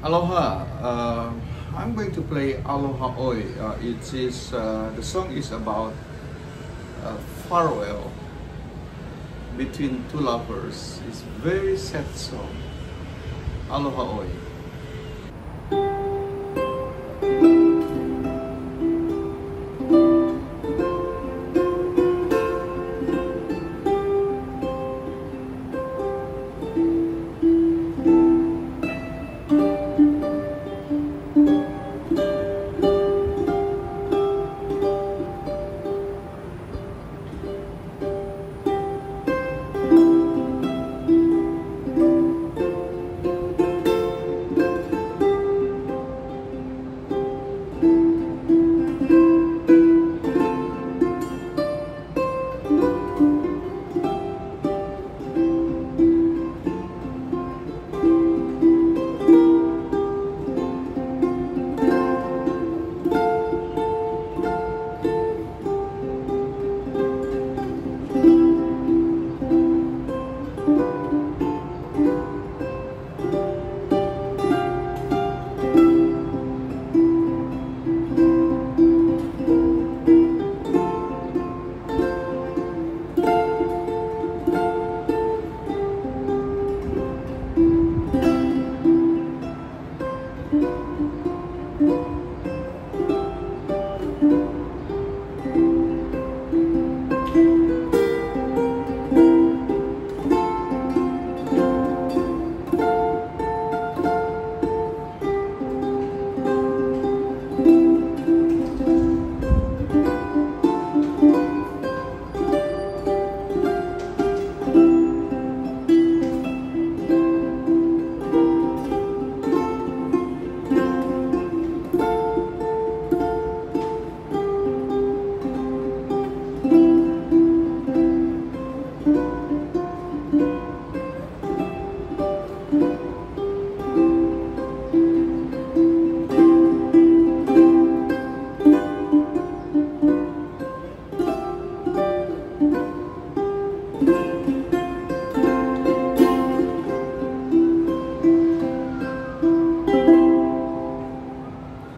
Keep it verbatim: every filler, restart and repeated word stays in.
Aloha. Uh, I'm going to play Aloha Oi. Uh, it is uh, the song is about uh, farewell between two lovers. It's very sad song. Aloha Oi.